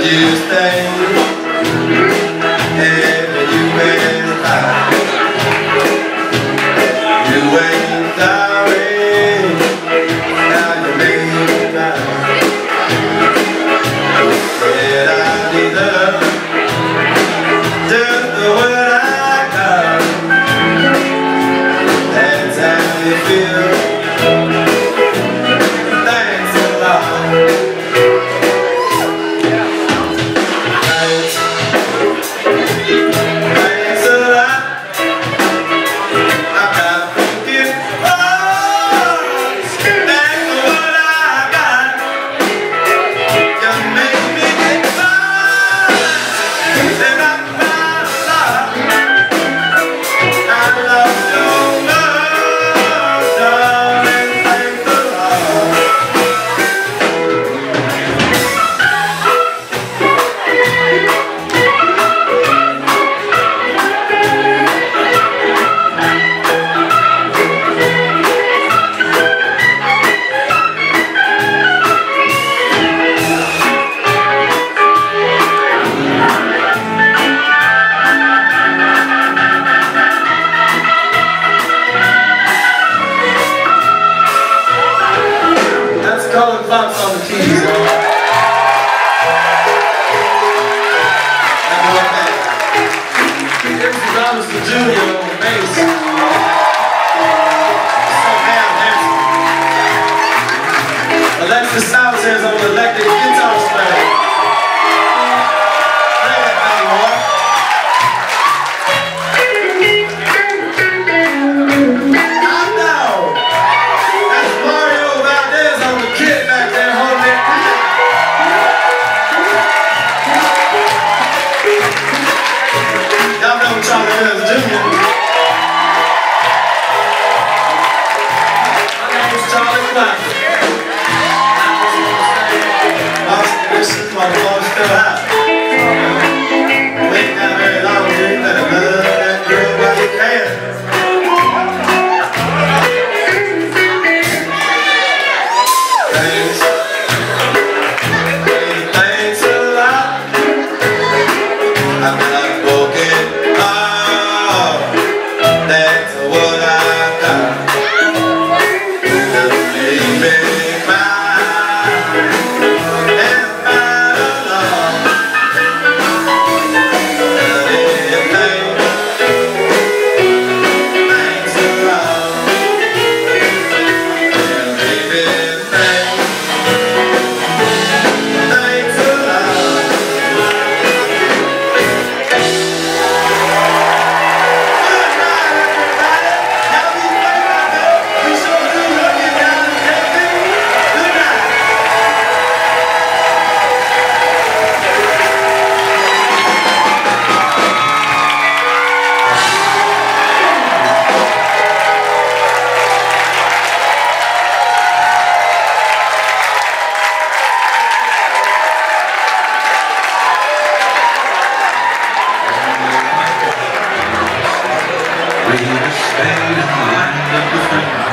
you stay, and you ain't high. You ain't sorry, now you made me cry. Said I deserve just what I got. That's how you feel. Thanks a lot. Color clocks on the keys, y'all. Here's the Robinson Jr. on the bass. So damn handsome. Alexis Sanchez on the electric guitar string. Bring that thing, boy. Charley Crockett Jr. My name is Charley Crockett. This is my phone still out. We ain't got very long, you better love that girl while you can. Thanks a lot. I'm not broken. That's what I got. Just make me cry and find alone. Thanks a lot. Yeah, baby, thanks a lot. We stand in the line of the